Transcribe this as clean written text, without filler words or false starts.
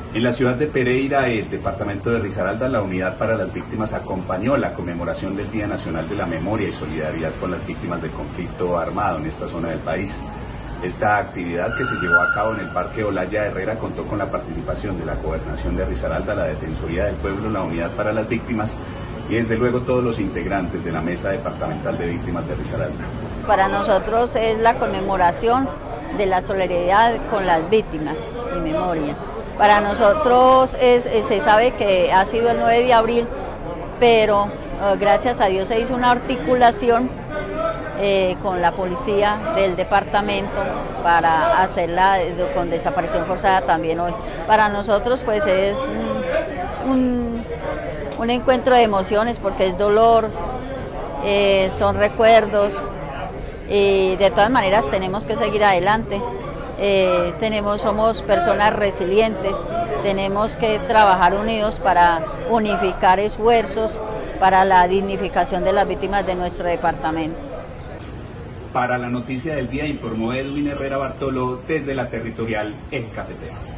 En la ciudad de Pereira, el departamento de Risaralda, la Unidad para las Víctimas acompañó la conmemoración del Día Nacional de la Memoria y Solidaridad con las víctimas del conflicto armado en esta zona del país. Esta actividad, que se llevó a cabo en el Parque Olaya Herrera, contó con la participación de la Gobernación de Risaralda, la Defensoría del Pueblo, la Unidad para las Víctimas y desde luego todos los integrantes de la Mesa Departamental de Víctimas de Risaralda. Para nosotros es la conmemoración de la solidaridad con las víctimas y memoria. Para nosotros se sabe que ha sido el 9 de abril, pero gracias a Dios se hizo una articulación con la policía del departamento para hacerla con desaparición forzada también hoy. Para nosotros pues es un encuentro de emociones porque es dolor, son recuerdos y de todas maneras tenemos que seguir adelante. Somos personas resilientes, tenemos que trabajar unidos para unificar esfuerzos para la dignificación de las víctimas de nuestro departamento. Para la noticia del día informó Edwin Herrera Bartolo desde la territorial Eje Cafetero.